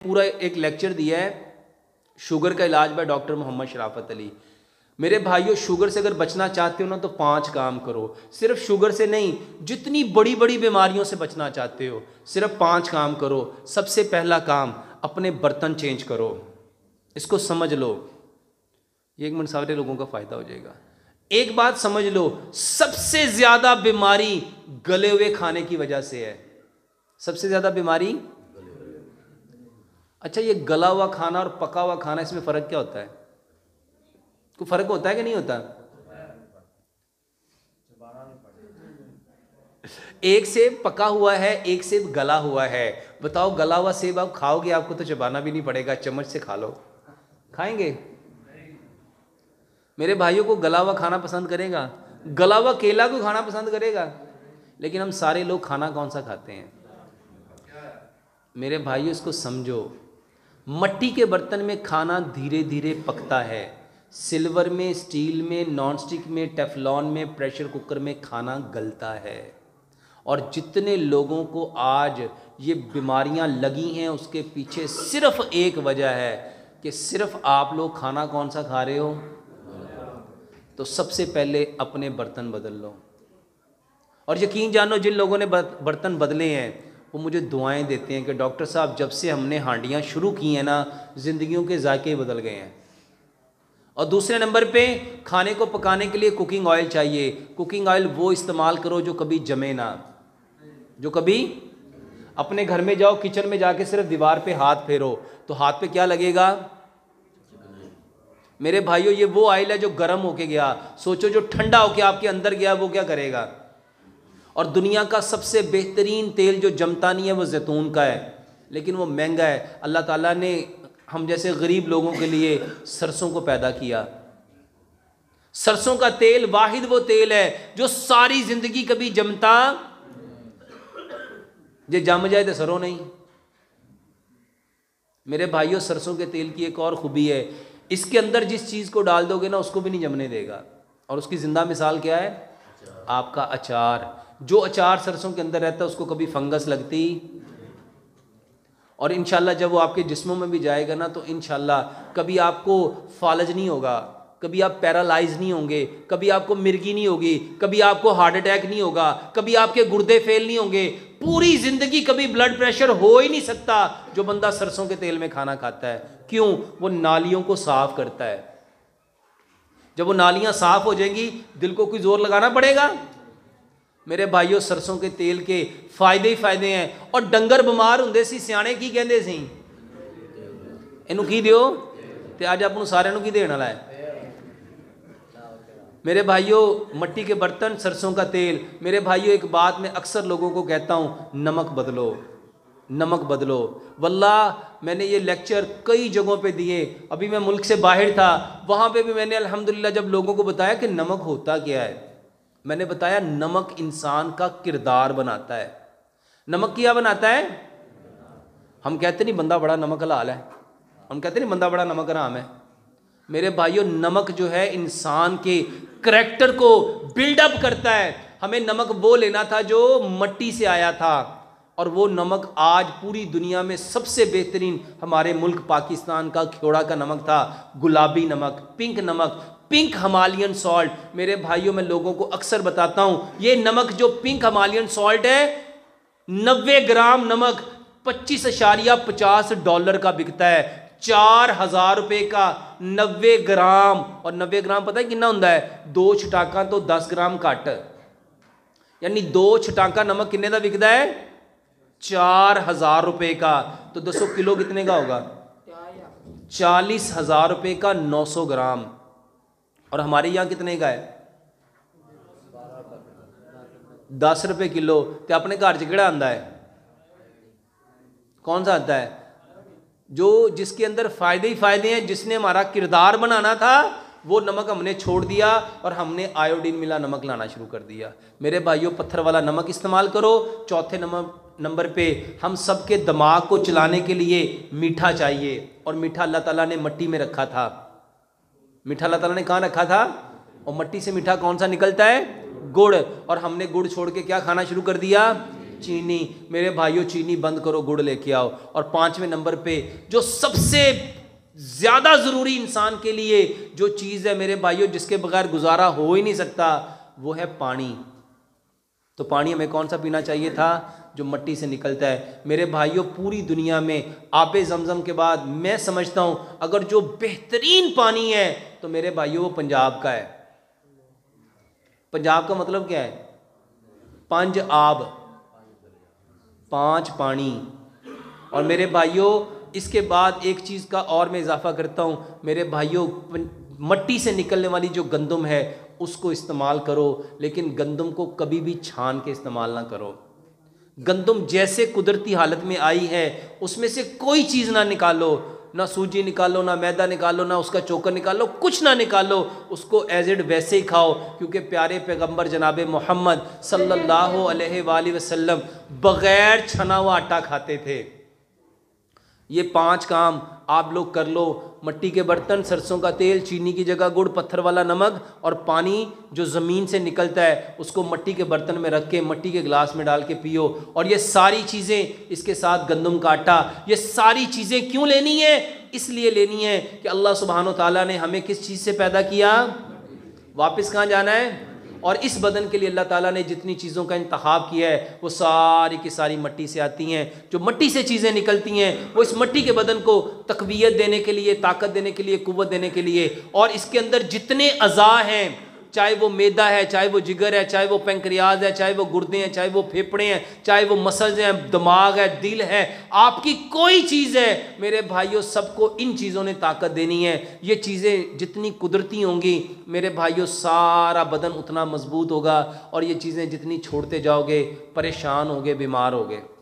पूरा एक लेक्चर दिया है शुगर का इलाज बाय डॉक्टर मोहम्मद शराफत अली। मेरे भाइयों, शुगर से अगर बचना चाहते हो ना तो 5 काम करो। सिर्फ शुगर से नहीं, जितनी बड़ी बड़ी बीमारियों से बचना चाहते हो सिर्फ 5 काम करो। सबसे पहला काम, अपने बर्तन चेंज करो। इसको समझ लो, ये 1 मिनट सारे लोगों का फ़ायदा हो जाएगा। एक बात समझ लो, सबसे ज़्यादा बीमारी गले हुए खाने की वजह से है। सबसे ज़्यादा बीमारी। अच्छा, ये गला हुआ खाना और पका हुआ खाना, इसमें फ़र्क क्या होता है? कोई फ़र्क होता है कि नहीं होता? एक सेब पका हुआ है, एक सेब गला हुआ है। बताओ, गला हुआ सेब आप खाओगे, आपको तो चबाना भी नहीं पड़ेगा, चम्मच से खा लो। खाएंगे? मेरे भाइयों को गला हुआ खाना पसंद करेगा? गला हुआ केला को खाना पसंद करेगा? लेकिन हम सारे लोग खाना कौन सा खाते हैं? मेरे भाइयों, इसको समझो, मट्टी के बर्तन में खाना धीरे धीरे पकता है। सिल्वर में, स्टील में, नॉन स्टिक में, टेफलॉन में, प्रेशर कुकर में खाना गलता है। और जितने लोगों को आज ये बीमारियां लगी हैं उसके पीछे सिर्फ एक वजह है कि सिर्फ आप लोग खाना कौन सा खा रहे हो। तो सबसे पहले अपने बर्तन बदल लो। और यकीन जानो, जिन लोगों ने बर्तन बदले हैं वो मुझे दुआएं देते हैं कि डॉक्टर साहब, जब से हमने हांडियाँ शुरू की हैं ना, ज़िंदगियों के जायके बदल गए हैं। और दूसरे नंबर पे, खाने को पकाने के लिए कुकिंग ऑयल चाहिए। कुकिंग ऑयल वो इस्तेमाल करो जो कभी जमे ना, जो कभी। अपने घर में जाओ, किचन में जाके सिर्फ दीवार पे हाथ फेरो तो हाथ पे क्या लगेगा? मेरे भाइयों, ये वो ऑयल है जो गर्म होके गया। सोचो, जो ठंडा होके आपके अंदर गया वो क्या करेगा? और दुनिया का सबसे बेहतरीन तेल जो जमता नहीं है वो जैतून का है, लेकिन वो महंगा है। अल्लाह ताला ने हम जैसे गरीब लोगों के लिए सरसों को पैदा किया। सरसों का तेल वाहिद वो तेल है जो सारी जिंदगी कभी जमता, जे जम जाए तो सरो नहीं। मेरे भाइयों, सरसों के तेल की एक और खूबी है, इसके अंदर जिस चीज़ को डाल दोगे ना उसको भी नहीं जमने देगा। और उसकी ज़िंदा मिसाल क्या है? आपका अचार। जो अचार सरसों के अंदर रहता है उसको कभी फंगस लगती। और इंशाल्लाह जब वो आपके जिस्मों में भी जाएगा ना तो इंशाल्लाह कभी आपको फालज नहीं होगा, कभी आप पैरालाइज नहीं होंगे, कभी आपको मिर्गी नहीं होगी, कभी आपको हार्ट अटैक नहीं होगा, कभी आपके गुर्दे फेल नहीं होंगे। पूरी जिंदगी कभी ब्लड प्रेशर हो ही नहीं सकता जो बंदा सरसों के तेल में खाना खाता है। क्यों? वो नालियों को साफ करता है। जब वो नालियां साफ हो जाएंगी, दिल को कोई जोर लगाना पड़ेगा? मेरे भाइयों, सरसों के तेल के फायदे ही फायदे हैं। और डंगर बीमार होंगे सी, सियाने की कहते सी, इनू की दियो, तो अज आप सारे की देने वाला है। मेरे भाइयों, मट्टी के बर्तन, सरसों का तेल। मेरे भाइयों, एक बात मैं अक्सर लोगों को कहता हूँ, नमक बदलो, नमक बदलो। वल्लाह मैंने ये लेक्चर कई जगहों पे दिए। अभी मैं मुल्क से बाहर था, वहाँ पे भी मैंने अल्हम्दुलिल्लाह जब लोगों को बताया कि नमक होता क्या है, मैंने बताया नमक इंसान का किरदार बनाता है। नमक क्या बनाता है? हम कहते नहीं बंदा बड़ा नमक हलाल है, हम कहते नहीं बंदा बड़ा नमक हराम है। मेरे भाइयों, नमक जो है इंसान के करैक्टर को बिल्डअप करता है। हमें नमक वो लेना था जो मट्टी से आया था, और वो नमक आज पूरी दुनिया में सबसे बेहतरीन हमारे मुल्क पाकिस्तान का खेड़ा का नमक था, गुलाबी नमक, पिंक नमक, पिंक हिमालयन सॉल्ट। मेरे भाइयों, मैं लोगों को अक्सर बताता हूं, ये नमक जो पिंक हिमालयन सॉल्ट है, 90 ग्राम नमक $25.50 का बिकता है। 4000 रुपए का 90 ग्राम। और 90 ग्राम पता है कितना होता है? 2 छटाका तो 10 ग्राम घट, यानी 2 छटाका नमक कितने का बिकता है? 4000 रुपए का। तो 200 किलो कितने का होगा? 40,000 रुपए का 900 ग्राम। और हमारे यहाँ कितने का है? 10 रुपए किलो। तो अपने घर च केड़ा आंदा है? कौन सा आता है? जो जिसके अंदर फायदे ही फायदे हैं। जिसने हमारा किरदार बनाना था वो नमक हमने छोड़ दिया और हमने आयोडीन मिला नमक लाना शुरू कर दिया। मेरे भाइयों, पत्थर वाला नमक इस्तेमाल करो। चौथे नंबर पे, हम सबके दिमाग को चलाने के लिए मीठा चाहिए, और मीठा अल्लाह ताला ने मट्टी में रखा था। मीठा अल्लाह ताला ने कहाँ रखा था? और मट्टी से मीठा कौन सा निकलता है? गुड़। और हमने गुड़ छोड़ के क्या खाना शुरू कर दिया? चीनी। मेरे भाइयों चीनी बंद करो, गुड़ लेके आओ। और 5वें नंबर पे जो सबसे ज़्यादा ज़रूरी इंसान के लिए जो चीज़ है मेरे भाइयों, जिसके बगैर गुजारा हो ही नहीं सकता, वो है पानी। तो पानी हमें कौन सा पीना चाहिए था? जो मट्टी से निकलता है। मेरे भाइयों पूरी दुनिया में आबे ज़मज़म के बाद मैं समझता हूँ अगर जो बेहतरीन पानी है तो मेरे भाइयों वो पंजाब का है। पंजाब का मतलब क्या है? 5 आब, 5 पानी। और मेरे भाइयों इसके बाद एक चीज़ का और मैं इजाफा करता हूँ, मेरे भाइयों मट्टी से निकलने वाली जो गंदम है उसको इस्तेमाल करो, लेकिन गंदम को कभी भी छान के इस्तेमाल ना करो। गंदम जैसे कुदरती हालत में आई है उसमें से कोई चीज़ ना निकालो, ना सूजी निकालो, ना मैदा निकालो, ना उसका चोकर निकालो, कुछ ना निकालो, उसको एज इट वैसे ही खाओ। क्योंकि प्यारे पैगंबर जनाब मोहम्मद सल्लल्लाहु अलैहि वसल्लम बग़ैर छना हुआ आटा खाते थे। ये 5 काम आप लोग कर लो। मट्टी के बर्तन, सरसों का तेल, चीनी की जगह गुड़, पत्थर वाला नमक और पानी जो ज़मीन से निकलता है उसको मट्टी के बर्तन में रख के मट्टी के गिलास में डाल के पियो। और ये सारी चीज़ें, इसके साथ गंदम का आटा, ये सारी चीज़ें क्यों लेनी है? इसलिए लेनी है कि अल्लाह सुब्हानो ताला ने हमें किस चीज़ से पैदा किया? वापस कहाँ जाना है? और इस बदन के लिए अल्लाह ताला ने जितनी चीज़ों का इंतखाब किया है वो सारी की सारी मट्टी से आती हैं। जो मट्टी से चीज़ें निकलती हैं वो इस मट्टी के बदन को तकवीयत देने के लिए, ताकत देने के लिए, कुव्वत देने के लिए। और इसके अंदर जितने अज़ा हैं, चाहे वो मैदा है, चाहे वो जिगर है, चाहे वो पेंक्रियाज है, चाहे वो गुर्दे हैं, चाहे वो फेफड़े हैं, चाहे वो मसल्स हैं, दिमाग है, दिल है, आपकी कोई चीज़ है मेरे भाइयों, सबको इन चीज़ों ने ताकत देनी है। ये चीज़ें जितनी कुदरती होंगी मेरे भाइयों सारा बदन उतना मजबूत होगा। और ये चीज़ें जितनी छोड़ते जाओगे परेशान होगे, बीमार होगे।